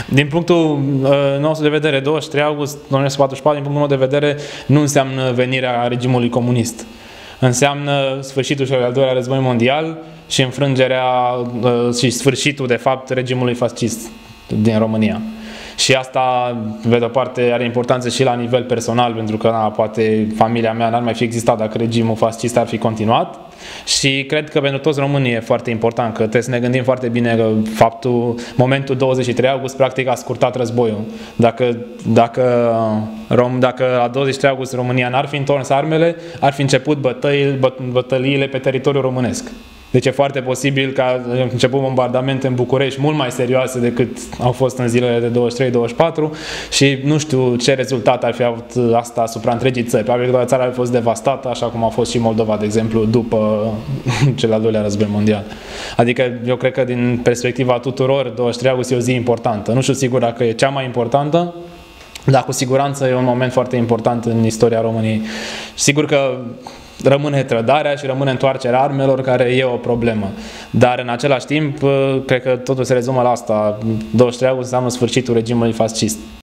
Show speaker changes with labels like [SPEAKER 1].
[SPEAKER 1] Din punctul nostru de vedere, 23 august 1944, din punctul meu de vedere, nu înseamnă venirea regimului comunist. Înseamnă sfârșitul celui al doilea război mondial și înfrângerea și sfârșitul, de fapt, regimului fascist din România. Și asta, pe de-o parte, are importanță și la nivel personal, pentru că poate familia mea n-ar mai fi existat dacă regimul fascist ar fi continuat. Și cred că pentru toți românii e foarte important, că trebuie să ne gândim foarte bine că momentul 23 august practic a scurtat războiul. Dacă la 23 august România n-ar fi întors armele, ar fi început bătăliile pe teritoriul românesc. Deci e foarte posibil că a început bombardamente în București mult mai serioase decât au fost în zilele de 23-24 și nu știu ce rezultat ar fi avut asta asupra întregii țări. Probabil că toată țara ar fi fost devastată, așa cum a fost și Moldova, de exemplu, după cel al doilea război mondial. Adică eu cred că din perspectiva tuturor, 23 august e o zi importantă. Nu știu sigur dacă e cea mai importantă, dar cu siguranță e un moment foarte important în istoria României. Sigur că rămâne trădarea și rămâne întoarcerea armelor, care e o problemă. Dar în același timp, cred că totul se rezumă la asta. 23 august înseamnă sfârșitul regimului fascist.